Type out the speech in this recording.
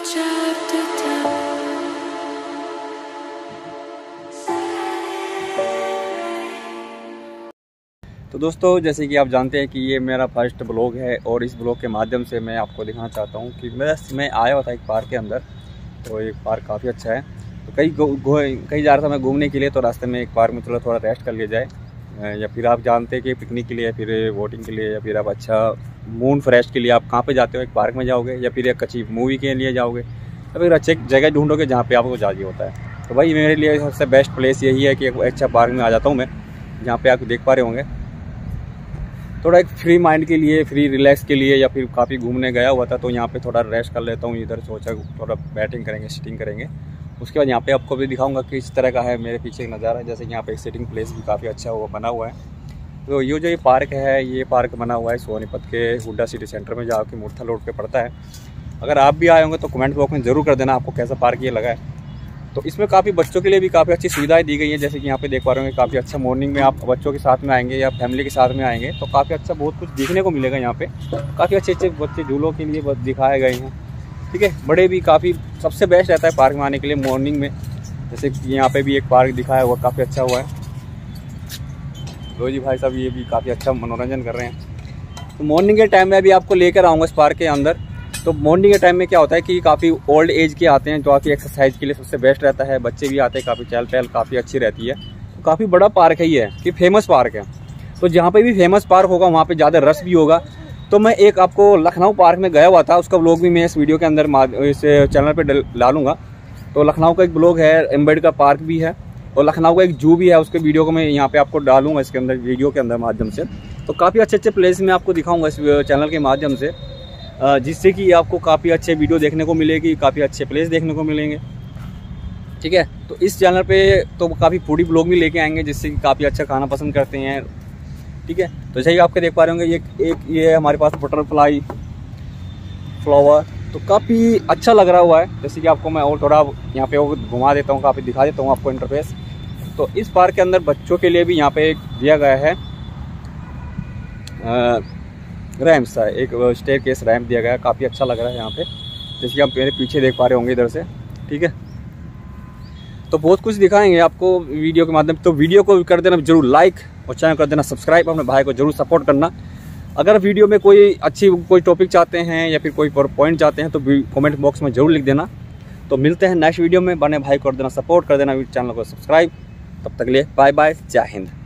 तो दोस्तों, जैसे कि आप जानते हैं कि ये मेरा फर्स्ट ब्लॉग है और इस ब्लॉग के माध्यम से मैं आपको दिखाना चाहता हूँ कि मैं आया हुआ था एक पार्क के अंदर। तो एक पार्क काफ़ी अच्छा है। तो कहीं जा रहा था मैं घूमने के लिए, तो रास्ते में एक पार्क में थोड़ा रेस्ट कर लिया जाए। या फिर आप जानते हैं कि पिकनिक के लिए या फिर वोटिंग के लिए या फिर आप अच्छा मूड फ्रेश के लिए आप कहाँ पे जाते हो, एक पार्क में जाओगे या फिर एक अच्छी मूवी के लिए जाओगे या फिर अच्छी जगह ढूंढोगे जहाँ पे आपको चाहिए होता है। तो भाई मेरे लिए सबसे बेस्ट प्लेस यही है कि एक अच्छा पार्क में आ जाता हूँ मैं, जहाँ पे आप देख पा रहे होंगे। थोड़ा एक फ्री माइंड के लिए, फ्री रिलैक्स के लिए, या फिर काफ़ी घूमने गया हुआ था तो यहाँ पे थोड़ा रेस्ट कर लेता हूँ। इधर सोचा थोड़ा बैटिंग करेंगे, सिटिंग करेंगे। उसके बाद यहाँ पे आपको भी दिखाऊंगा कि इस तरह का है मेरे पीछे एक नज़ारा है। जैसे यहाँ पे एक सिटिंग प्लेस भी काफ़ी अच्छा बना हुआ है। तो ये जो ये पार्क है, ये पार्क बना हुआ है सोनीपत के हुड्डा सिटी सेंटर में, जहाँ की मूर्था रोड पे पड़ता है। अगर आप भी आए होंगे तो कमेंट बॉक्स में ज़रूर कर देना आपको कैसा पार्क ये लगा है। तो इसमें काफ़ी बच्चों के लिए भी काफ़ी अच्छी सुविधाएं दी गई है। जैसे कि यहाँ पे देख पा रहे होंगे, काफ़ी अच्छा मॉर्निंग में आप बच्चों के साथ में आएंगे या फैमिली के साथ में आएंगे तो काफ़ी अच्छा बहुत कुछ देखने को मिलेगा। यहाँ पे काफ़ी अच्छे बच्चे झूलों के लिए दिखाए गए हैं। ठीक है, बड़े भी काफ़ी सबसे बेस्ट रहता है पार्क में आने के लिए मॉर्निंग में। जैसे कि यहाँ पे भी एक पार्क दिखाया हुआ काफ़ी अच्छा हुआ है। लो जी भाई साहब, ये भी काफ़ी अच्छा मनोरंजन कर रहे हैं। तो मॉर्निंग के टाइम में अभी आपको लेकर आऊँगा इस पार्क के अंदर। तो मॉर्निंग के टाइम में क्या होता है कि काफ़ी ओल्ड एज के आते हैं, जो काफ़ी एक्सरसाइज के लिए सबसे बेस्ट रहता है। बच्चे भी आते हैं, काफ़ी चहल पहल काफ़ी अच्छी रहती है। तो काफ़ी बड़ा पार्क है ये, कि फेमस पार्क है। तो जहाँ पे भी फेमस पार्क होगा वहाँ पे ज़्यादा रश भी होगा। तो मैं एक आपको लखनऊ पार्क में गया हुआ था, उसका ब्लॉग भी मैं इस वीडियो के अंदर इस चैनल पर डालूंगा। तो लखनऊ का एक ब्लॉग है, अम्बेडकर पार्क भी है और लखनऊ का एक जू भी है। उसके वीडियो को मैं यहाँ पे आपको डालूंगा इसके अंदर वीडियो के अंदर माध्यम से। तो काफ़ी अच्छे प्लेस में आपको दिखाऊंगा इस चैनल के माध्यम से, जिससे कि आपको काफ़ी अच्छे वीडियो देखने को मिलेगी, काफ़ी अच्छे प्लेस देखने को मिलेंगे। ठीक है, तो इस चैनल पे तो काफ़ी फूडी ब्लॉग भी लेके आएंगे, जिससे कि काफ़ी अच्छा खाना पसंद करते हैं। ठीक है, तो जैसे आपके देख पा रहे होंगे ये हमारे पास बटरफ्लाई फ्लावर, तो काफ़ी अच्छा लग रहा हुआ है। जैसे कि आपको मैं और थोड़ा यहाँ पे घुमा देता हूँ, काफ़ी दिखा देता हूँ आपको इंटरफेस। तो इस पार्क के अंदर बच्चों के लिए भी यहाँ पे दिया गया है रैम्प सा, एक स्टेयर केस रैम्प दिया गया है। काफ़ी अच्छा लग रहा है यहाँ पे, जैसे कि आप मेरे पीछे देख पा रहे होंगे इधर से। ठीक है, तो बहुत कुछ दिखाएंगे आपको वीडियो के माध्यम से। तो वीडियो को कर देना जरूर लाइक और चैनल कर देना सब्सक्राइब। अपने भाई को जरूर सपोर्ट करना। अगर वीडियो में कोई टॉपिक चाहते हैं या फिर कोई पॉइंट चाहते हैं तो कमेंट बॉक्स में जरूर लिख देना। तो मिलते हैं नेक्स्ट वीडियो में। बने भाई को कर देना सपोर्ट, कर देना चैनल को सब्सक्राइब। तब तक के लिए बाय बाय, जय हिंद।